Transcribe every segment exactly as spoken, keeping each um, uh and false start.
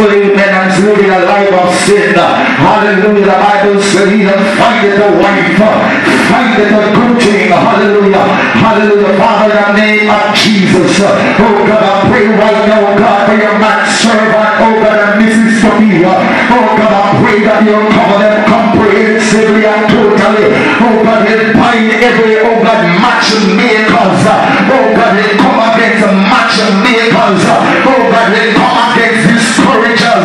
successful, amen, and living a life of sin. Hallelujah. The Bible says he that findeth a wife, findeth a good thing. Hallelujah. Hallelujah. Father, in the name of Jesus. Oh God, I pray right now, God, for your man servant, oh God, and Missus Sophia. Oh God, I pray that you'll cover them comprehensively and totally. Oh God, you'll bind every, oh God, matchmakers. Oh God, they come against matchmakers. Oh God, they come against discouragers.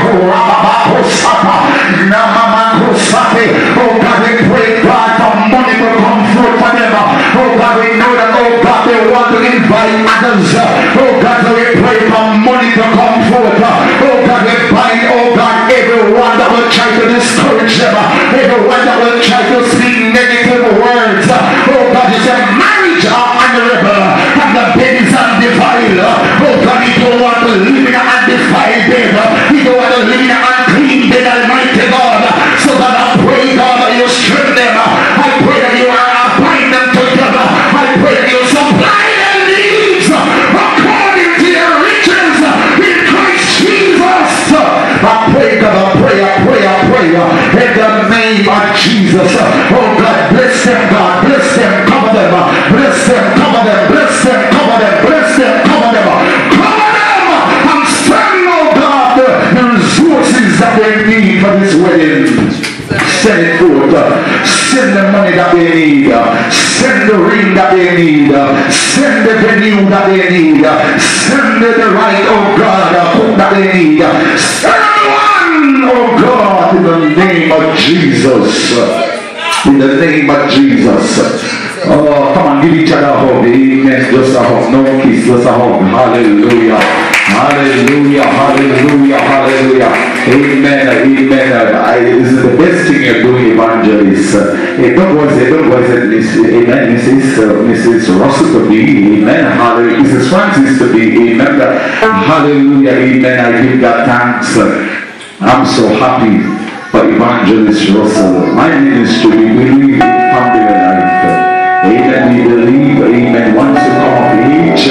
Oh God, we pray, God, for money to come forth for them. Oh God, we know that, oh God, they want to invite others. Oh God, so we pray for money to come forth. Oh God, we bind, oh God, everyone that will try to discourage them. Everyone that will try to speak negative words. Oh God, you say marriage are honorable and the bed is undefiled. Oh God, you don't want to live in an undefiled bed. You don't want to live in an unclean bed, Almighty God. So that I pray, God, that you strengthen them. I pray that you bind them together. I pray that you supply their needs according to your riches in Christ Jesus. I pray, God, I pray, I pray, I pray in the name of Jesus. Oh God, bless them, God, bless them, cover them, bless them, cover them, bless them, cover them, bless them, cover them, cover them, and send, oh God, the resources that they need for this wedding. Send it forth. Send the money that they need. Send the ring that they need. Send the venue that they need. Send the right, oh God, hope that they need. Send one, oh God, in the name of Jesus. In the name of Jesus. Oh, come on, give each other a hug. Amen. Just a hug. No kiss, just a hug. Hallelujah. Hallelujah. Hallelujah. Hallelujah. Amen. Amen. I, this is the best thing you're doing, evangelist. Hey, don't go say, don't go say, Miss, amen. Missus Uh, Missus Russell to be, amen. Hallelujah. Missus Francis to be, amen. Hallelujah. Amen. I give God thanks. I'm so happy for Evangelist Russell. My ministry, we believe in family life. Amen. We believe, amen, once you come of age,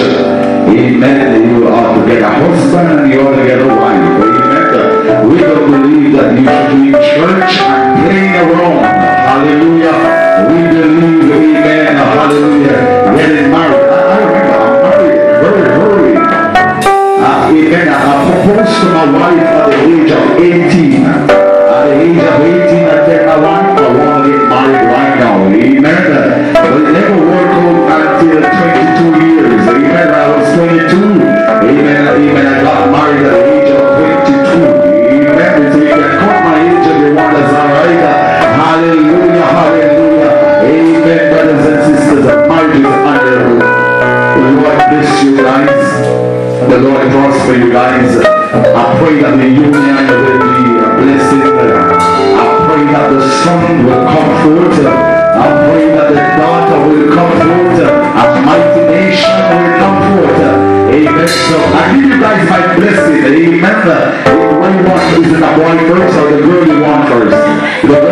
amen, you are to get a husband and you are to get a wife. Amen. We don't believe that you should be in church and playing around. Hallelujah. We believe, amen, hallelujah, getting married. I, I remember I'm married very early. Uh, amen. I proposed to my wife at the age of eighteen. At the age of eighteen, I tell my wife I want to get married right now. Amen. But it never worked out until twenty-two years. Amen. I was twenty-two. Amen. Amen. I got married at the age of twenty-two. Amen. So you can cut my age if you want. That's all right. Hallelujah. Hallelujah. Amen. Brothers and sisters, marriage is under the Lord bless you guys. The Lord prosper you guys. I pray that the union will be a blessing. I pray that the son will come forth. I pray that the daughter will come forth. A mighty nation will come forth. Amen. So I give you guys my blessing. Amen. What you want, is it a boy first or the girl you want first?